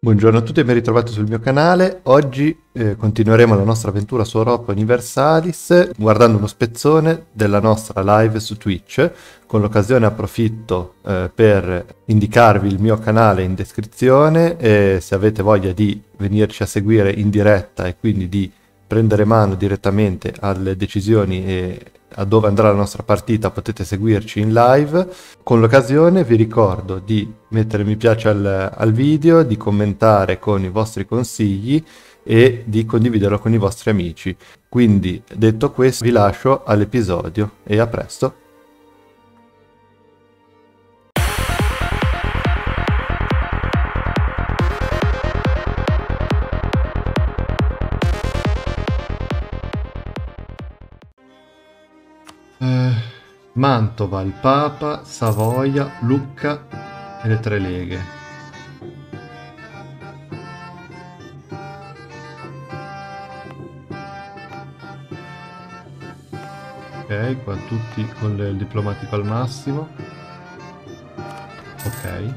Buongiorno a tutti e ben ritrovati sul mio canale. Oggi continueremo la nostra avventura su Europa Universalis guardando uno spezzone della nostra live su Twitch. Con l'occasione approfitto per indicarvi il mio canale in descrizione e se avete voglia di venirci a seguire in diretta e quindi di prendere mano direttamente alle decisioni e a dove andrà la nostra partita potete seguirci in live. Con l'occasione vi ricordo di mettere mi piace al video, di commentare con i vostri consigli e di condividerlo con i vostri amici. Quindi detto questo vi lascio all'episodio e a presto. Mantova, il Papa, Savoia, Lucca e le tre leghe. Ok, qua tutti con il diplomatico al massimo. Ok.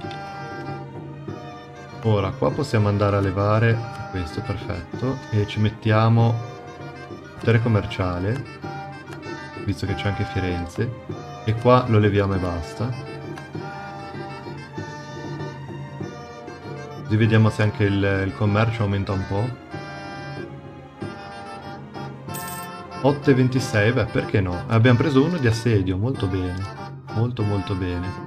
Ora qua possiamo andare a levare questo, perfetto. E ci mettiamo potere commerciale, visto che c'è anche Firenze, e qua lo leviamo e basta. Così vediamo se anche il commercio aumenta un po'. 8,26, beh, perché no? Abbiamo preso uno di assedio, molto bene. Molto molto bene.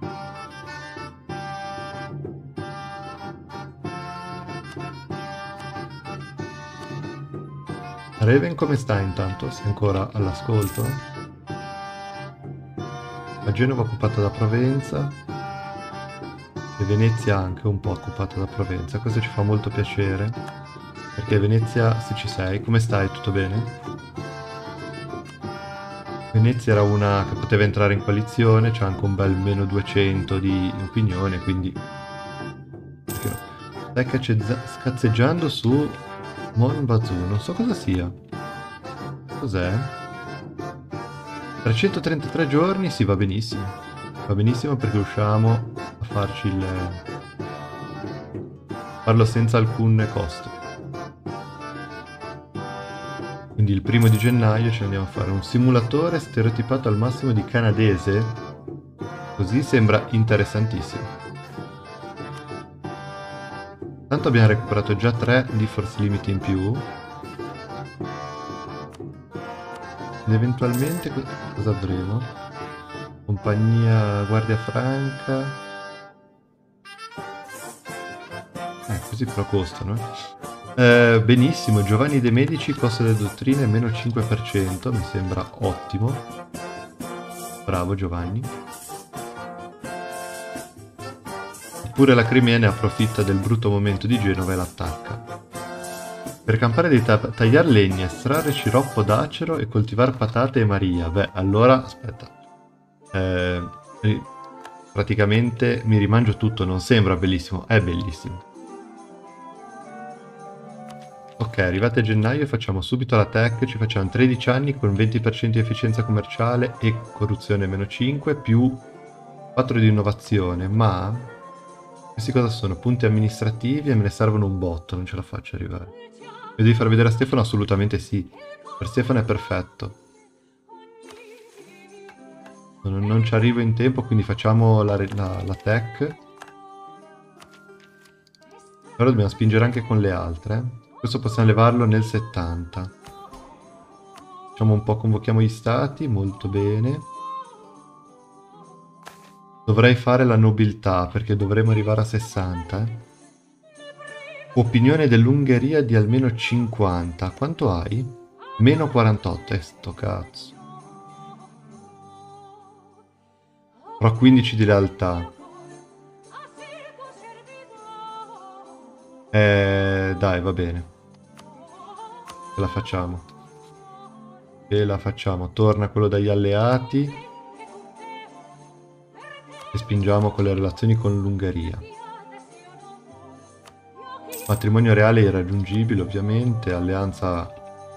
Raven come sta intanto? Sei ancora all'ascolto? La Genova occupata da Provenza e Venezia anche un po' occupata da Provenza. Questo ci fa molto piacere perché Venezia, se ci sei, come stai? Tutto bene? Venezia era una che poteva entrare in coalizione, c'è anche un bel meno 200 di opinione, quindi perché no? Stai scazzeggiando su Monbazu, non so cosa sia. Cos'è? 333 giorni, sì, va benissimo. Va benissimo perché riusciamo a farci farlo senza alcun costo. Quindi il 1° gennaio ci andiamo a fare un simulatore stereotipato al massimo di canadese. Così sembra interessantissimo. Tanto abbiamo recuperato già 3 di force limit in più. Ed eventualmente cosa avremo? Compagnia Guardia Franca. Così però costano. Benissimo, Giovanni De Medici, costo delle dottrine meno 5%, mi sembra ottimo. Bravo Giovanni. Eppure la Crimea ne approfitta del brutto momento di Genova e l'attacca. Per campare devi tagliare legna, estrarre sciroppo d'acero e coltivare patate e Maria. Beh, allora, aspetta. Praticamente mi rimangio tutto, non sembra bellissimo, è bellissimo. Ok, arrivate a gennaio facciamo subito la tech, ci facciamo 13 anni con 20% di efficienza commerciale e corruzione meno 5, più 4 di innovazione, ma... Questi cosa sono? Punti amministrativi e me ne servono un botto, non ce la faccio arrivare. Lo devi far vedere a Stefano? Assolutamente sì. Per Stefano è perfetto. Non ci arrivo in tempo, quindi facciamo la tech. Però dobbiamo spingere anche con le altre. Questo possiamo levarlo nel 70. Facciamo un po', convochiamo gli stati, molto bene. Dovrei fare la nobiltà, perché dovremo arrivare a 60. Opinione dell'Ungheria di almeno 50. Quanto hai? Meno 48, sto cazzo. Però 15 di lealtà. Dai, va bene. Ce la facciamo. Ce la facciamo. Torna quello dagli alleati. E spingiamo con le relazioni con l'Ungheria. Matrimonio reale irraggiungibile, ovviamente. Alleanza...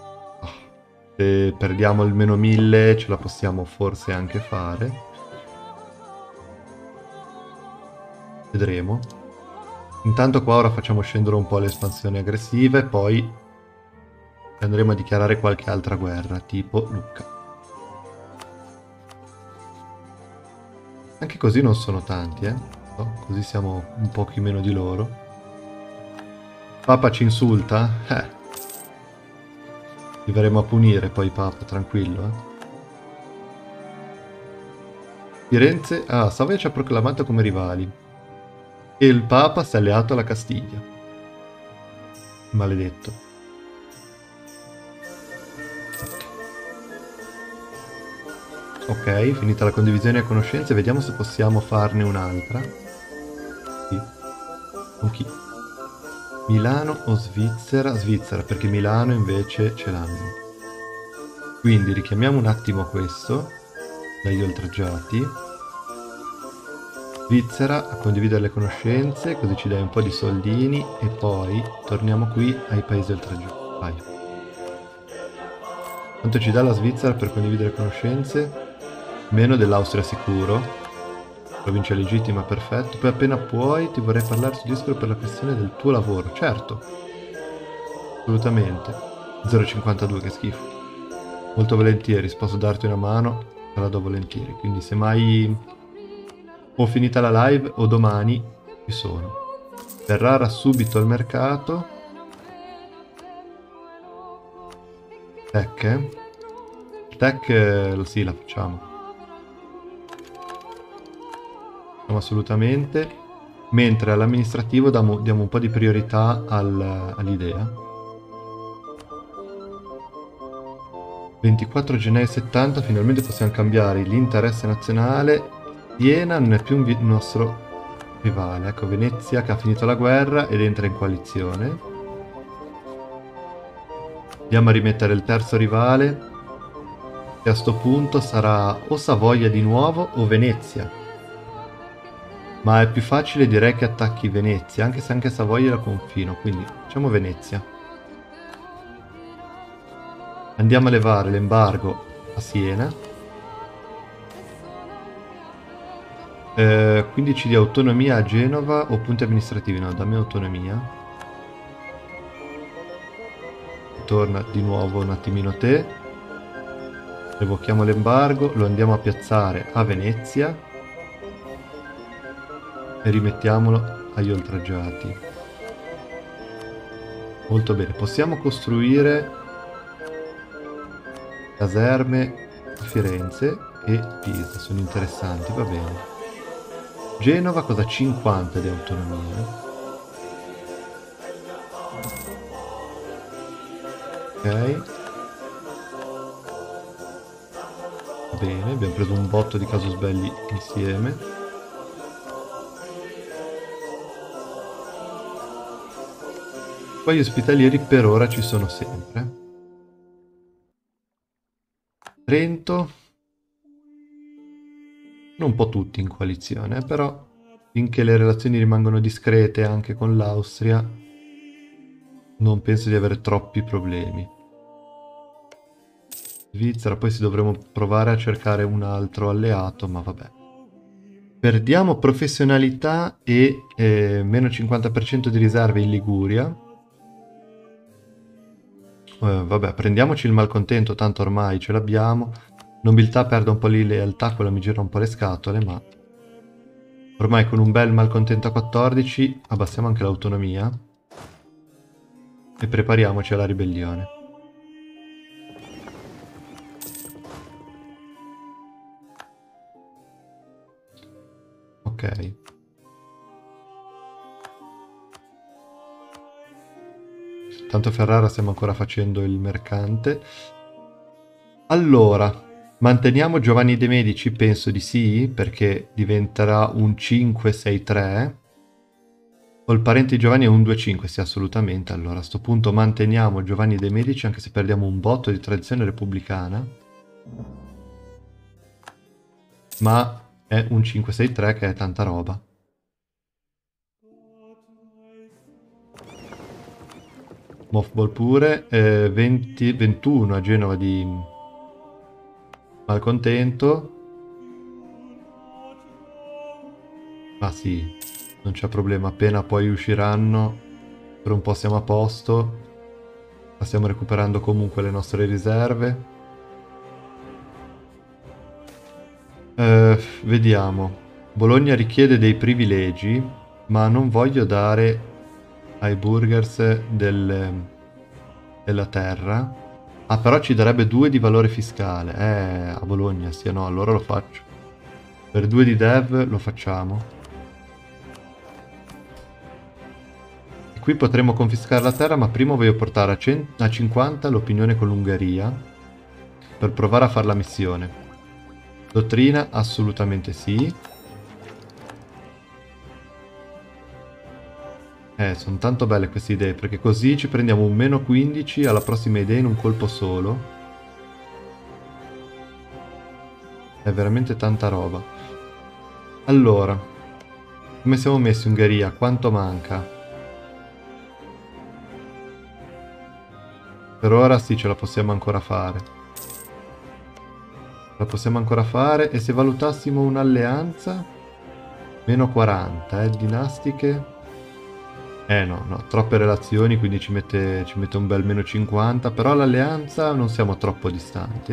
se perdiamo il meno 1000 ce la possiamo forse anche fare. Vedremo. Intanto qua ora facciamo scendere un po' le espansioni aggressive, poi andremo a dichiarare qualche altra guerra, tipo Lucca. Anche così non sono tanti, no? Così siamo un po' meno di loro. Papa ci insulta? Li verremo a punire poi Papa, tranquillo, Firenze... Ah, Savoia ci ha proclamato come rivali. E il Papa si è alleato alla Castiglia. Maledetto. Ok, finita la condivisione a conoscenze, vediamo se possiamo farne un'altra. Sì. Con chi? Milano o Svizzera? Svizzera, perché Milano invece ce l'hanno. Quindi richiamiamo un attimo questo, dagli oltraggiati. Svizzera a condividere le conoscenze, così ci dai un po' di soldini e poi torniamo qui ai paesi oltraggiati. Vai. Quanto ci dà la Svizzera per condividere conoscenze? Meno dell'Austria sicuro. Provincia legittima, perfetto. Poi appena puoi ti vorrei parlare su Discord per la questione del tuo lavoro. Certo. Assolutamente. 0,52, che schifo. Molto volentieri, se posso darti una mano, te la do volentieri. Quindi se mai ho finita la live o domani ci sono. Ferrara subito al mercato. Tech, Tech, sì, la facciamo. Assolutamente, mentre all'amministrativo diamo un po' di priorità all'idea. 24 gennaio 70, finalmente possiamo cambiare l'interesse nazionale. Siena non è più un nostro rivale. Ecco, Venezia che ha finito la guerra ed entra in coalizione. Andiamo a rimettere il terzo rivale, che a sto punto sarà o Savoia di nuovo o Venezia. Ma è più facile, direi, che attacchi Venezia, anche se anche Savoia è la confino, quindi facciamo Venezia. Andiamo a levare l'embargo a Siena. 15 di autonomia a Genova o punti amministrativi? No, dammi autonomia. Torna di nuovo un attimino te. Revochiamo l'embargo, lo andiamo a piazzare a Venezia. E rimettiamolo agli oltraggiati. Molto bene, possiamo costruire caserme a Firenze e Pisa, sono interessanti, va bene. Genova cosa? 50 di autonomia. Ok. Va bene, abbiamo preso un botto di casus belli insieme. Poi gli ospitalieri per ora ci sono sempre. Trento. Un po' tutti in coalizione, però finché le relazioni rimangono discrete anche con l'Austria, non penso di avere troppi problemi. Svizzera, poi si dovremo provare a cercare un altro alleato, ma vabbè. Perdiamo professionalità e meno 50% di riserve in Liguria. Vabbè, prendiamoci il malcontento, tanto ormai ce l'abbiamo. Nobiltà perde un po' di lealtà, quello mi gira un po' le scatole, ma ormai con un bel malcontento a 14 abbassiamo anche l'autonomia e prepariamoci alla ribellione. Ok. Tanto Ferrara stiamo ancora facendo il mercante. Allora, manteniamo Giovanni de' Medici? Penso di sì, perché diventerà un 5-6-3. O il parente di Giovanni è un 2-5, sì, assolutamente. Allora, a sto punto manteniamo Giovanni de' Medici, anche se perdiamo un botto di tradizione repubblicana. Ma è un 5-6-3 che è tanta roba. Mothball pure, 21 a Genova di malcontento. Ma sì, Non c'è problema, appena poi usciranno, per un po' siamo a posto. Ma stiamo recuperando comunque le nostre riserve. Vediamo. Bologna richiede dei privilegi, ma non voglio dare ai burgers della terra. Ah, però ci darebbe 2 di valore fiscale. A Bologna, sì, no, allora lo faccio. Per 2 di dev lo facciamo. E qui potremo confiscare la terra, ma prima voglio portare a 50 l'opinione con l'Ungheria per provare a fare la missione. Dottrina, assolutamente sì. Sono tanto belle queste idee, perché così ci prendiamo un meno 15 alla prossima idea in un colpo solo. È veramente tanta roba. Allora, come siamo messi Ungheria? Quanto manca? Per ora sì, ce la possiamo ancora fare. La possiamo ancora fare, e se valutassimo un'alleanza? Meno 40, dinastiche. No, troppe relazioni, quindi ci mette un bel meno 50, però l'alleanza non siamo troppo distanti,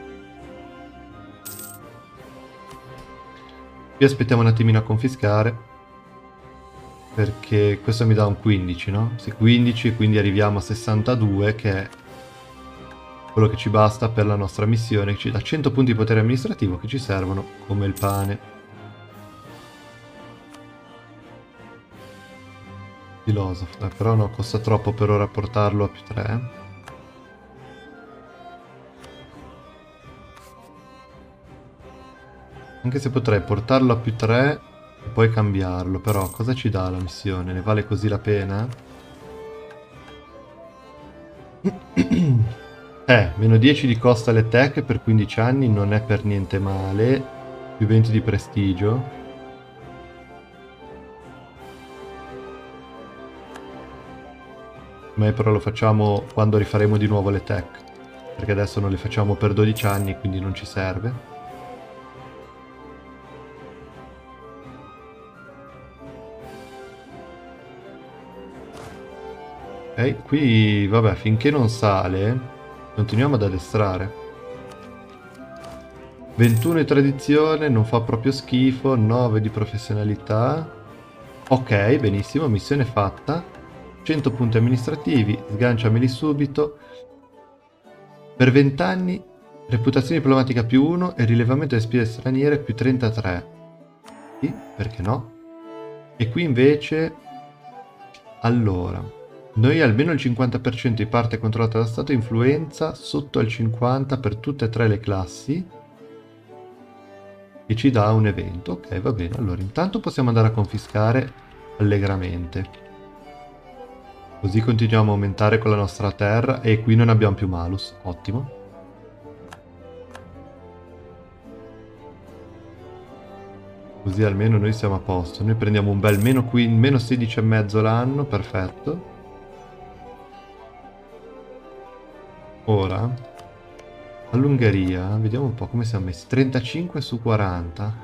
Qui aspettiamo un attimino a confiscare, perché questo mi dà un 15, no? Sì, 15, e quindi arriviamo a 62, che è quello che ci basta per la nostra missione, che ci dà 100 punti di potere amministrativo che ci servono come il pane. Filosofo, però no, costa troppo per ora portarlo a più 3. Anche se potrei portarlo a più 3 e poi cambiarlo, però cosa ci dà la missione? Ne vale così la pena? Meno 10 di costa alle tech per 15 anni non è per niente male. Più 20 di prestigio. Ma però lo facciamo quando rifaremo di nuovo le tech, perché adesso non le facciamo per 12 anni, quindi non ci serve. Ok, qui vabbè, finché non sale, continuiamo ad addestrare. 21 di tradizione, non fa proprio schifo, 9 di professionalità. Ok, benissimo, missione fatta. 100 punti amministrativi, sganciameli subito. Per 20 anni, reputazione diplomatica più 1 e rilevamento delle spese straniere più 33. Sì, perché no? E qui invece... Allora, noi almeno il 50% di parte controllata da Stato, influenza sotto al 50% per tutte e 3 le classi, e ci dà un evento. Ok, va bene. Allora, intanto possiamo andare a confiscare allegramente. Così continuiamo a aumentare con la nostra terra, e qui non abbiamo più malus. Ottimo. Così almeno noi siamo a posto. Noi prendiamo un bel meno 16,5 l'anno, perfetto. Ora, all'Ungheria, vediamo un po' come siamo messi. 35 su 40.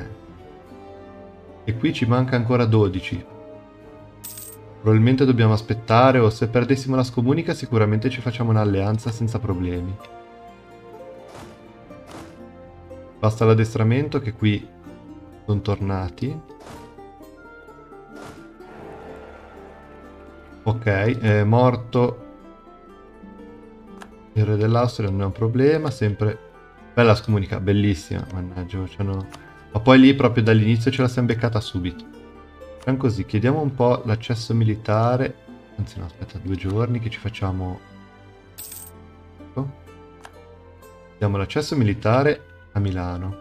E qui ci manca ancora 12. Probabilmente dobbiamo aspettare, o se perdessimo la scomunica sicuramente ci facciamo un'alleanza senza problemi. Basta l'addestramento, che qui sono tornati. Ok, è morto il re dell'Austria, non è un problema, sempre... Bella scomunica, bellissima, mannaggia, ma poi lì proprio dall'inizio ce la siamo beccata subito. Facciamo così, chiediamo un po' l'accesso militare, anzi no, aspetta, 2 giorni che ci facciamo... Diamo l'accesso militare a Milano.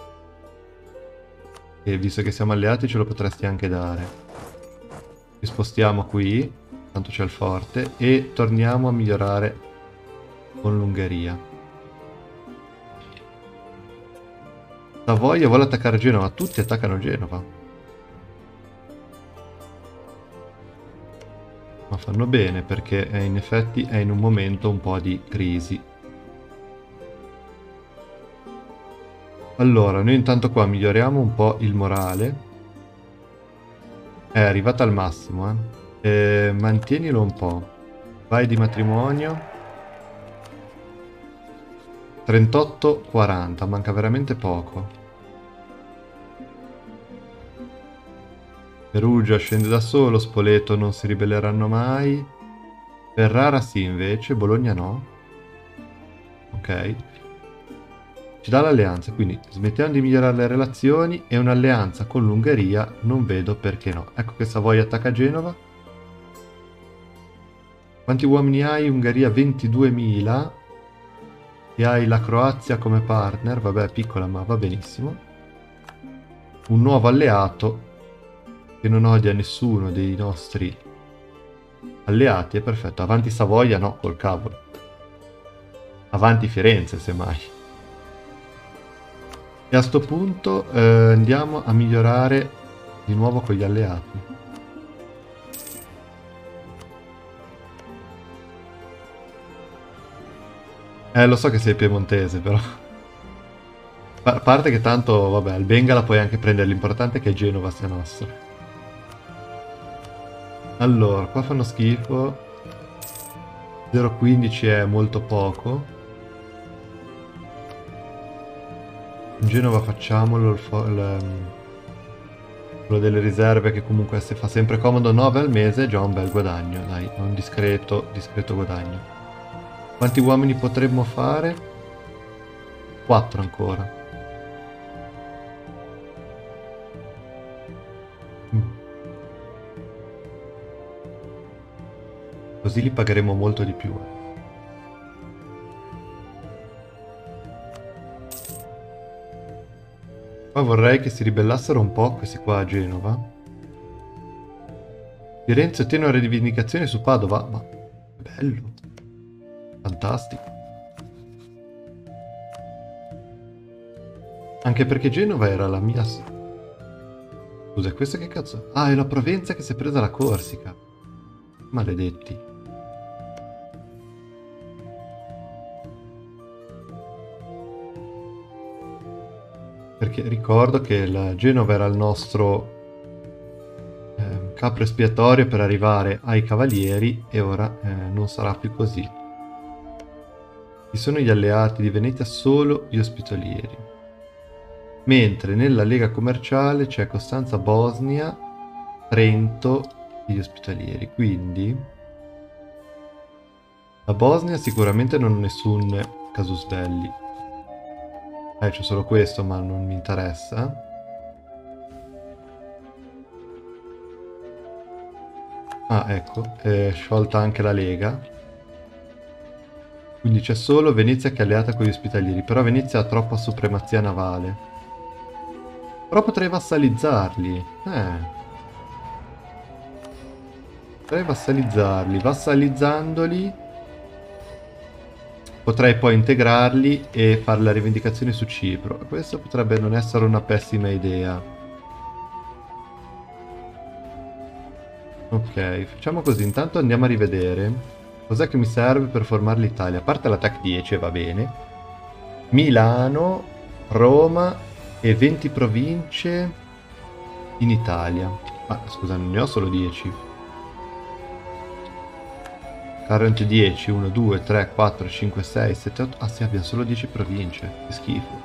E visto che siamo alleati ce lo potresti anche dare. Ci spostiamo qui, tanto c'è il forte, e torniamo a migliorare con l'Ungheria. Savoia vuole attaccare Genova, tutti attaccano Genova. Ma fanno bene, perché in effetti è in un momento un po' di crisi. Allora, noi intanto qua miglioriamo un po' il morale. È arrivata al massimo, mantienilo un po'. Vai di matrimonio. 38-40, manca veramente poco. Perugia scende da solo, Spoleto non si ribelleranno mai. Ferrara sì invece, Bologna no. Ok. Ci dà l'alleanza, quindi smettiamo di migliorare le relazioni e un'alleanza con l'Ungheria non vedo perché no. Ecco che Savoia attacca Genova. Quanti uomini hai? Ungheria 22.000. E hai la Croazia come partner, vabbè piccola ma va benissimo. Un nuovo alleato che non odia nessuno dei nostri alleati, è perfetto. Avanti Savoia no, col cavolo. Avanti Firenze semmai. E a sto punto andiamo a migliorare di nuovo con gli alleati. Lo so che sei piemontese, però. A parte che tanto, vabbè, al Bengala puoi anche prendere, l'importante è che Genova sia nostra. Allora, qua fanno schifo. 0,15 è molto poco. In Genova facciamolo quello delle riserve che comunque se fa sempre comodo. 9 al mese è già un bel guadagno, dai, un discreto guadagno. Quanti uomini potremmo fare? 4 ancora. Così li pagheremo molto di più. Poi vorrei che si ribellassero un po' questi qua a Genova. Firenze ottiene una rivendicazione su Padova. Ma bello. Fantastico. Anche perché Genova era la mia... Scusa, questa che cazzo? Ah, è la Provenza che si è presa la Corsica. Maledetti. Perché ricordo che la Genova era il nostro capro espiatorio per arrivare ai cavalieri e ora non sarà più così. Ci sono gli alleati di Venezia, solo gli ospitalieri. Mentre nella lega commerciale c'è Costanza, Bosnia, Trento e gli ospitalieri. Quindi la Bosnia sicuramente non ha nessun casus belli. C'è solo questo, ma non mi interessa. Ah, ecco, è sciolta anche la Lega. Quindi c'è solo Venezia che è alleata con gli ospitalieri. Però Venezia ha troppa supremazia navale. Però potrei vassalizzarli. Potrei vassalizzarli. Vassalizzandoli potrei poi integrarli e fare la rivendicazione su Cipro. Questo potrebbe non essere una pessima idea. Ok, facciamo così. Intanto andiamo a rivedere cos'è che mi serve per formare l'Italia. A parte l'attack 10, va bene. Milano, Roma e 20 province in Italia. Ma scusa, non ne ho solo 10. Current 10, 1, 2, 3, 4, 5, 6, 7, 8... Ah sì, abbiamo solo 10 province. Che schifo.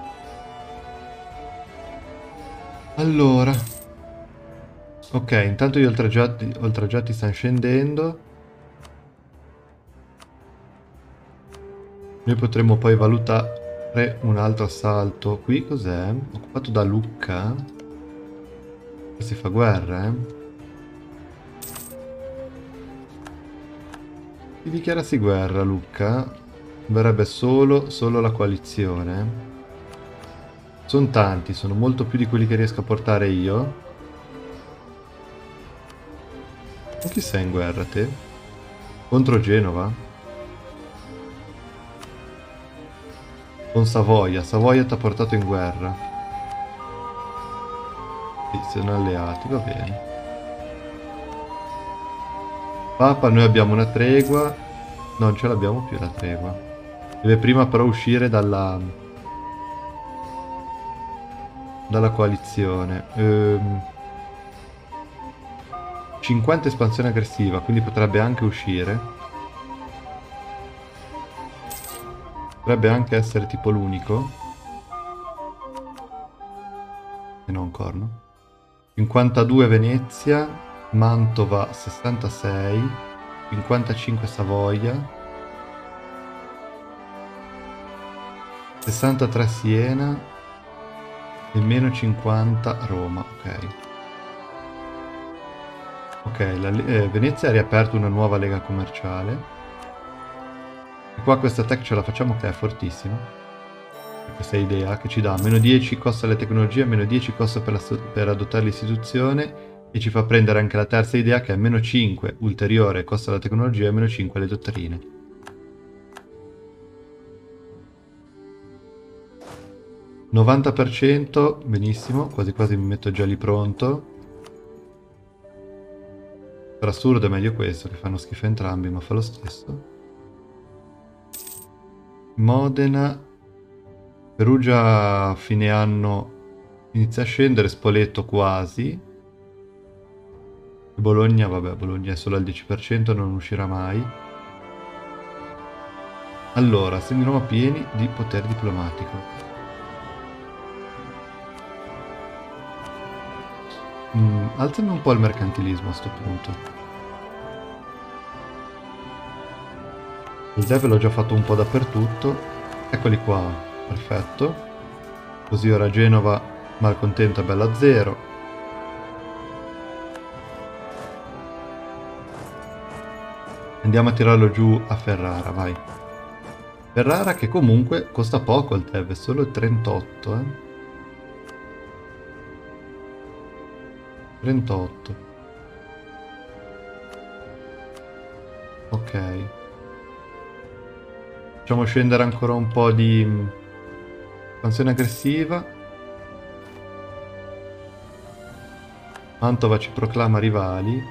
Allora. Ok, intanto gli oltraggiati stanno scendendo. Noi potremmo poi valutare un altro assalto. Qui cos'è? Occupato da Lucca. Si fa guerra, eh? Si dichiarassi guerra, Lucca. Verrebbe solo la coalizione. Sono tanti, sono molto più di quelli che riesco a portare io. Con chi sei in guerra, te? Contro Genova? Con Savoia. Savoia ti ha portato in guerra. Sì, sono alleati, va bene. Papa, noi abbiamo una tregua. Non ce l'abbiamo più la tregua. Deve prima però uscire dalla coalizione. 50 espansione aggressiva, quindi potrebbe anche uscire. Potrebbe anche essere tipo l'unico. E non corno. 52 Venezia, Mantova 66, 55 Savoia, 63 Siena e meno 50 Roma, ok. Ok, Venezia ha riaperto una nuova lega commerciale. E qua questa tech ce la facciamo che è fortissima. Questa idea che ci dà meno 10 costa alle tecnologie, meno 10 costa per adottare l'istituzione e ci fa prendere anche la terza idea che è meno 5 ulteriore costa alla tecnologia e meno 5 alle dottrine. $90%, benissimo, quasi quasi mi metto già lì pronto. Per assurdo è meglio questo, che fanno schifo entrambi, ma fa lo stesso. Modena, Perugia a fine anno inizia a scendere, Spoleto quasi. Bologna, vabbè, Bologna è solo al 10%, non uscirà mai. Allora, sembriamo pieni di potere diplomatico. Alzami un po' il mercantilismo a sto punto. Il dev l'ho già fatto un po' dappertutto. Eccoli qua, perfetto. Così ora Genova malcontenta, bella a 0. Andiamo a tirarlo giù a Ferrara, vai. Ferrara che comunque costa poco il dev, è solo il 38, 38. Ok. Facciamo scendere ancora un po' di espansione aggressiva. Mantova ci proclama rivali.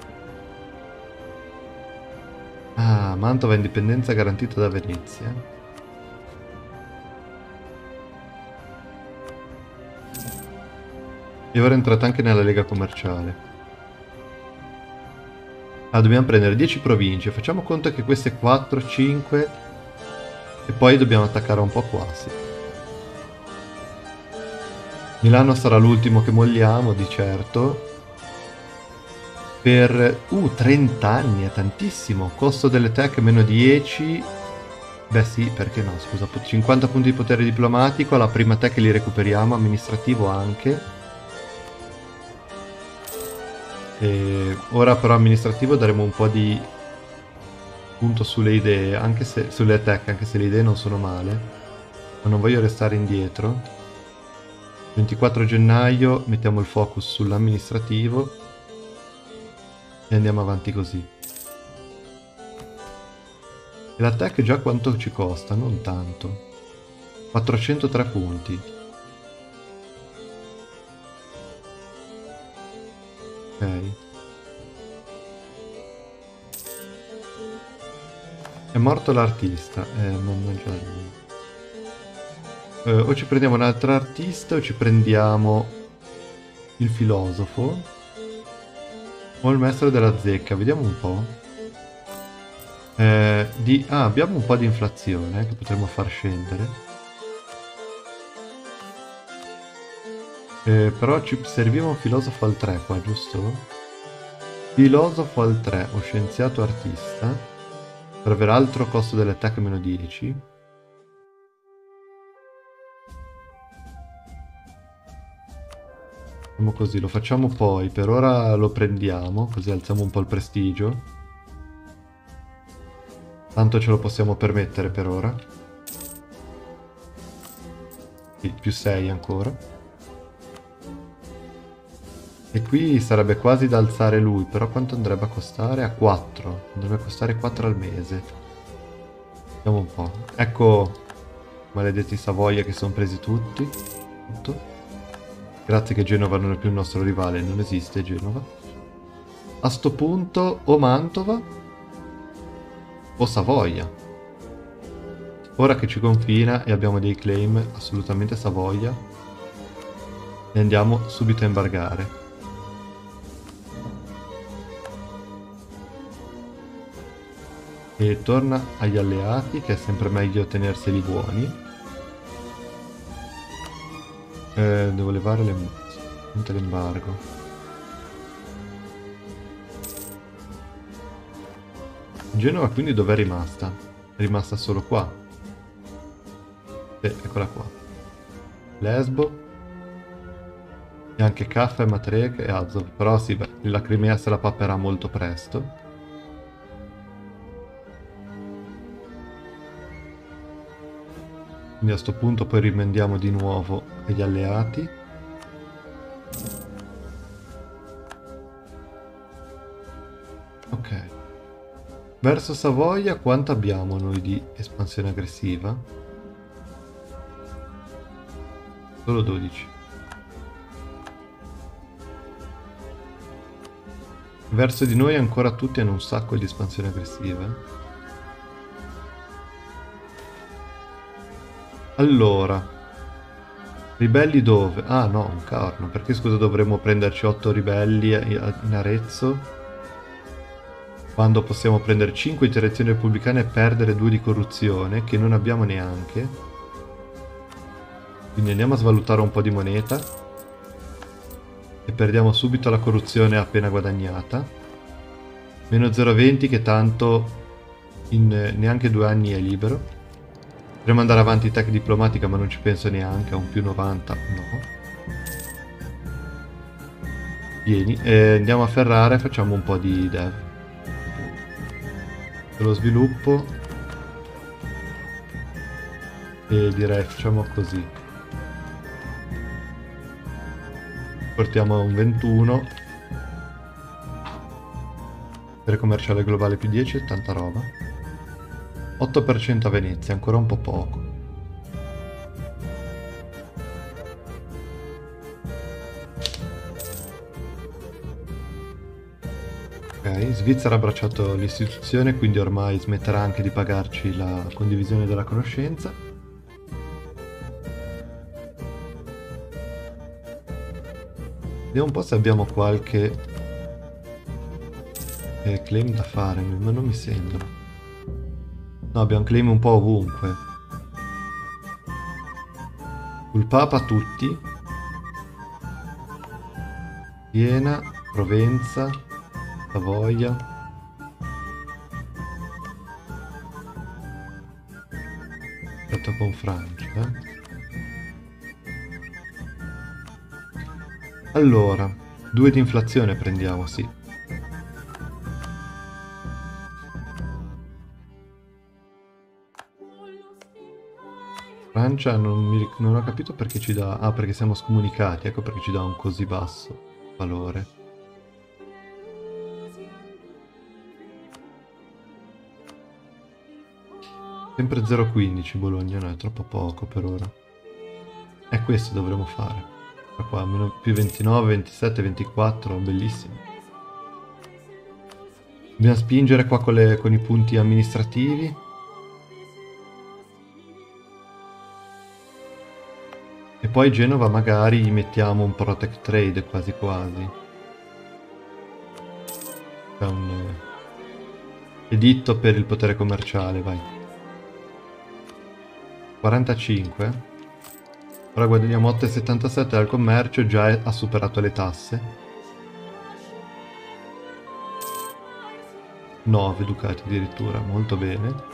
Ah, Mantova indipendenza garantita da Venezia. E ora entrate anche nella lega commerciale. Ah, dobbiamo prendere 10 province. Facciamo conto che queste 4, 5... E poi dobbiamo attaccare un po' qua, sì. Milano sarà l'ultimo che molliamo, di certo. Per... 30 anni, è tantissimo. Costo delle tech meno 10... Beh sì, perché no, scusa. 50 punti di potere diplomatico, la prima tech li recuperiamo, amministrativo anche. E ora però amministrativo daremo un po' di punto sulle idee, anche se sulle attack, anche se le idee non sono male, ma non voglio restare indietro. 24 gennaio mettiamo il focus sull'amministrativo e andiamo avanti così. E l'attack già quanto ci costa? Non tanto. 403 punti. Ok. È morto l'artista. Mannaggia lui. O ci prendiamo un altro artista o ci prendiamo il filosofo o il maestro della zecca. Vediamo un po'. Abbiamo un po' di inflazione che potremmo far scendere. Però ci serviva un filosofo al 3 qua, giusto? Filosofo al 3 o scienziato artista per avere altro costo dell'attacco meno 10. Facciamo così, lo facciamo poi, per ora lo prendiamo, così alziamo un po' il prestigio. Tanto ce lo possiamo permettere per ora. Sì, più 6 ancora. E qui sarebbe quasi da alzare lui, però quanto andrebbe a costare? A 4. Andrebbe a costare 4 al mese. Vediamo un po'. Ecco, maledetti Savoia che sono presi tutti. Tutto. Grazie che Genova non è più il nostro rivale, non esiste Genova. A sto punto o Mantova o Savoia. Ora che ci confina e abbiamo dei claim, assolutamente Savoia. E andiamo subito a embargare. E torna agli alleati, che è sempre meglio tenerseli buoni. Devo levare l'embargo. Genova quindi dov'è rimasta? È rimasta solo qua. Eccola qua. Lesbo. E anche Kaffa, Matrek e Azov. Però sì, beh, la Crimea se la papperà molto presto. Quindi a sto punto poi rimandiamo di nuovo agli alleati. Ok. Verso Savoia quanto abbiamo noi di espansione aggressiva? Solo 12. Verso di noi ancora tutti hanno un sacco di espansione aggressiva. Allora, ribelli dove? Ah no, un carno. Perché scusa dovremmo prenderci 8 ribelli in Arezzo? Quando possiamo prendere 5 interazioni repubblicane e perdere 2 di corruzione, che non abbiamo neanche. Quindi andiamo a svalutare un po' di moneta. E perdiamo subito la corruzione appena guadagnata. Meno 0,20 che tanto in neanche 2 anni è libero. Potremmo andare avanti tech diplomatica ma non ci penso neanche, a un più 90 no. Vieni, andiamo a Ferrara e facciamo un po' di dev. Lo sviluppo. E direi facciamo così. Portiamo a un 21. Per commerciale globale più 10, tanta roba. 8% a Venezia, ancora un po' poco. Ok, Svizzera ha abbracciato l'istituzione, quindi ormai smetterà anche di pagarci la condivisione della conoscenza. Vediamo un po' se abbiamo qualche claim da fare, ma non mi sembra. No, abbiamo claim un po' ovunque. Sul Papa tutti. Siena, Provenza, Savoia. Aspetta con Francia. Allora, 2 di inflazione prendiamo, sì. Francia non ho capito perché ci dà... Ah, perché siamo scomunicati, ecco perché ci dà un così basso valore. Sempre 0,15 Bologna, no, è troppo poco per ora. È questo dovremmo fare. Qua, meno più 29, 27, 24, bellissimo. Dobbiamo spingere qua con i punti amministrativi. E poi Genova magari gli mettiamo un Protect Trade quasi quasi. C'è un editto per il potere commerciale, vai. 45. Ora guadagniamo 8,77 dal commercio, già ha superato le tasse. 9 ducati addirittura, molto bene.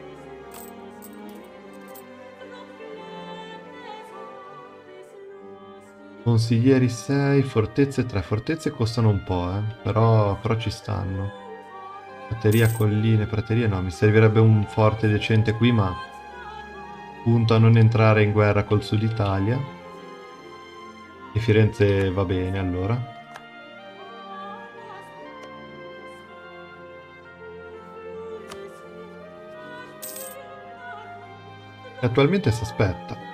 Consiglieri 6, fortezze 3. Fortezze costano un po', però ci stanno. Prateria, colline, praterie no, mi servirebbe un forte decente qui, ma punto a non entrare in guerra col Sud Italia. E Firenze va bene, allora. E attualmente si aspetta.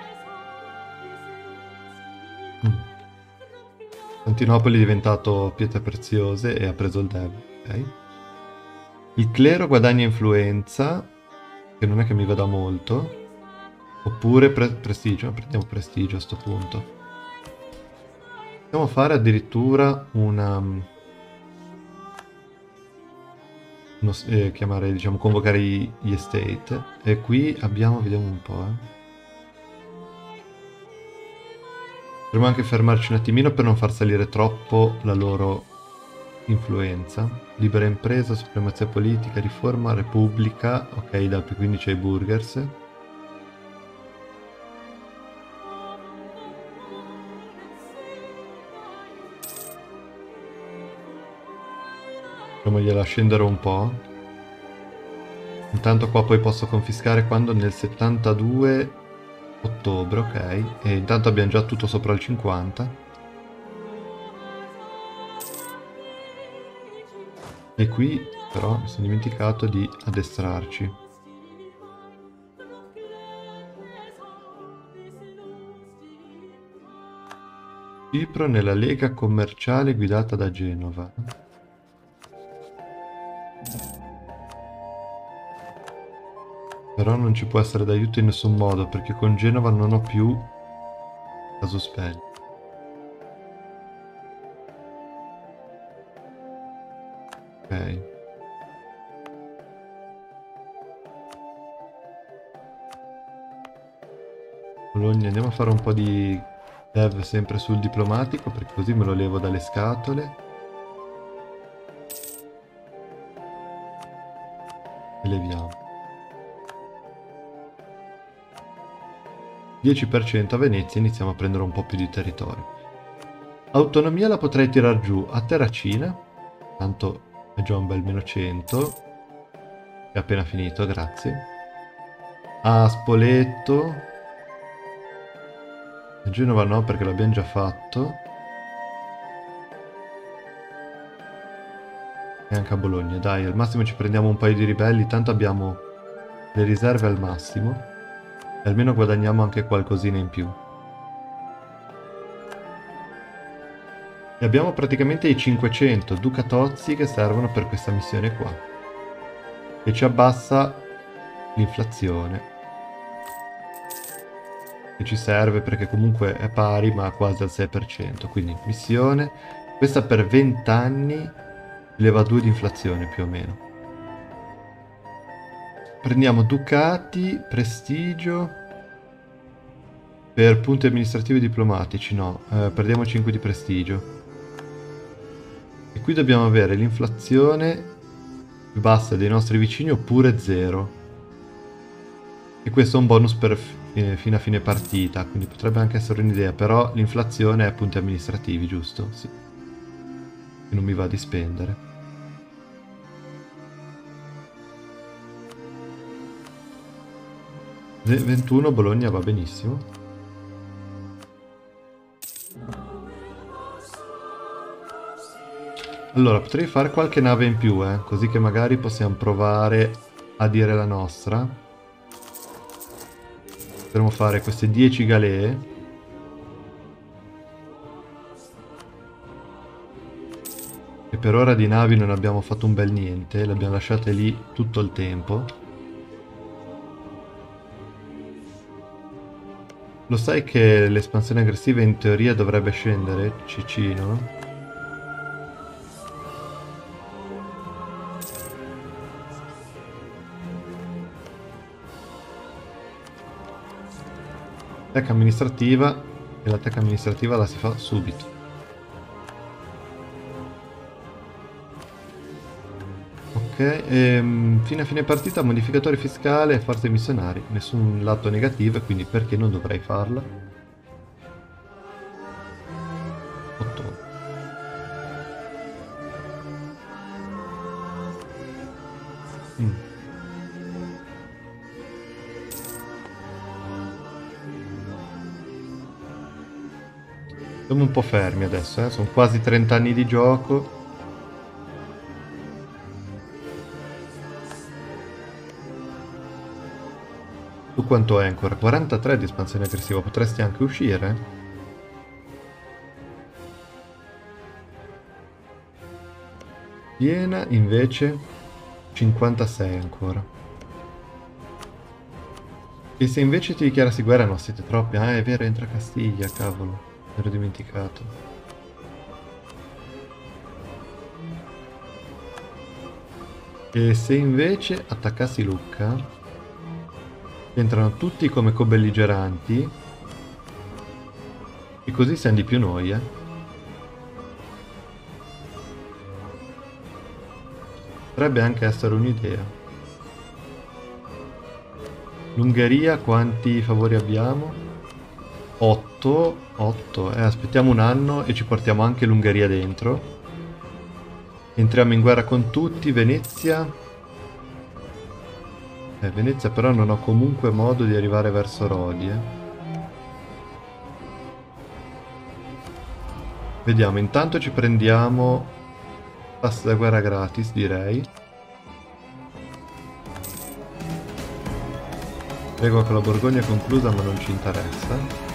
Costantinopoli è diventato pietre preziose e ha preso il dev, ok. Il clero guadagna influenza, che non è che mi vada molto. Oppure prestigio, prendiamo prestigio a sto punto. Possiamo fare addirittura una... chiamare, diciamo, convocare gli estate. E qui abbiamo, vediamo un po', Dovremmo anche fermarci un attimino per non far salire troppo la loro influenza. Libera impresa, supremazia politica, riforma, repubblica. Ok, da più 15 ai burgers. Facciamogliela scendere un po'. Intanto qua poi posso confiscare quando nel 72 ottobre, ok. E intanto abbiamo già tutto sopra il 50. E qui però mi sono dimenticato di addestrarci. Cipro nella lega commerciale guidata da Genova. Però non ci può essere d'aiuto in nessun modo, perché con Genova non ho più casus belli. Ok. Bologna, andiamo a fare un po' di dev sempre sul diplomatico, perché così me lo levo dalle scatole. E leviamo. 10% a Venezia, iniziamo a prendere un po' più di territorio. Autonomia la potrei tirar giù a Terracina, tanto è già un bel meno 100. È appena finito, grazie. A Spoleto. A Genova no, perché l'abbiamo già fatto. E anche a Bologna, dai, al massimo ci prendiamo un paio di ribelli, tanto abbiamo le riserve al massimo. E almeno guadagniamo anche qualcosina in più. E abbiamo praticamente i 500 ducatozzi che servono per questa missione qua. E ci abbassa l'inflazione. Che ci serve perché comunque è pari ma quasi al 6%. Quindi missione. Questa per 20 anni leva 2 di inflazione più o meno. Prendiamo ducati, prestigio. Per punti amministrativi e diplomatici no, perdiamo 5 di prestigio. E qui dobbiamo avere l'inflazione più bassa dei nostri vicini oppure 0. E questo è un bonus per fino a fine partita, quindi potrebbe anche essere un'idea, però l'inflazione è punti amministrativi, giusto? Sì. E non mi va di spendere. E 21 Bologna va benissimo. Allora, potrei fare qualche nave in più, così che magari possiamo provare a dire la nostra. Potremmo fare queste 10 galee. E per ora di navi non abbiamo fatto un bel niente, le abbiamo lasciate lì tutto il tempo. Lo sai che l'espansione aggressiva in teoria dovrebbe scendere, Cicino? Tech amministrativa, e la tech amministrativa la si fa subito. Ok, fine a fine partita modificatore fiscale e forze missionari, nessun lato negativo e quindi perché non dovrei farla? 8. Siamo un po' fermi adesso, sono quasi 30 anni di gioco. Tu quanto è ancora? 43 di espansione aggressiva, potresti anche uscire? Siena invece 56 ancora. E se invece ti dichiarassi guerra no, siete troppi. Ah, è vero, entra Castiglia, cavolo. Mi ero dimenticato. E se invece attaccassi Lucca, entrano tutti come co-belligeranti, e così siamo di più noi, Potrebbe anche essere un'idea. L'Ungheria quanti favori abbiamo? 8. 8. Aspettiamo un anno e ci portiamo anche l'Ungheria dentro. Entriamo in guerra con tutti. Venezia. Venezia però non ho comunque modo di arrivare verso Rodi, Vediamo, intanto ci prendiamo pass da guerra gratis, direi. Prego che la Borgogna è conclusa, ma non ci interessa.